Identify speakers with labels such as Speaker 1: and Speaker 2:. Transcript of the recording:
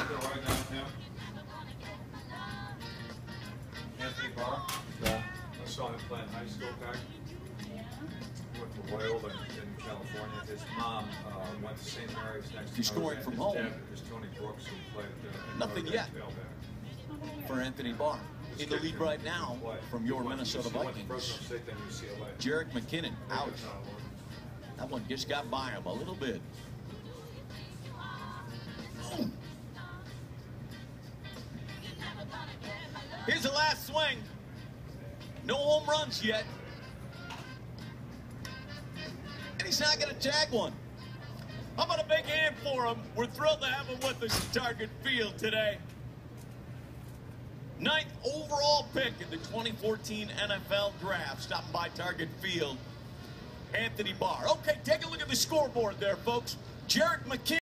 Speaker 1: Ever ride down with him? Anthony Barr?
Speaker 2: Yeah.
Speaker 1: I saw him playing high school back. Went to Loyola in California. His mom went to St. Mary's next to
Speaker 2: He's scoring from home.
Speaker 1: His dad is Tony Brooks, who played
Speaker 2: Nothing yet for Anthony Barr. In the lead right now from your Minnesota Vikings. Jarek McKinnon out. That one just got by him a little bit. Here's the last swing. No home runs yet. And he's not going to tag one. How about a big hand for him? We're thrilled to have him with us at Target Field today. 9th overall pick in the 2014 NFL Draft, stopping by Target Field, Anthony Barr. Okay, take a look at the scoreboard there, folks. Jarek McKinnon.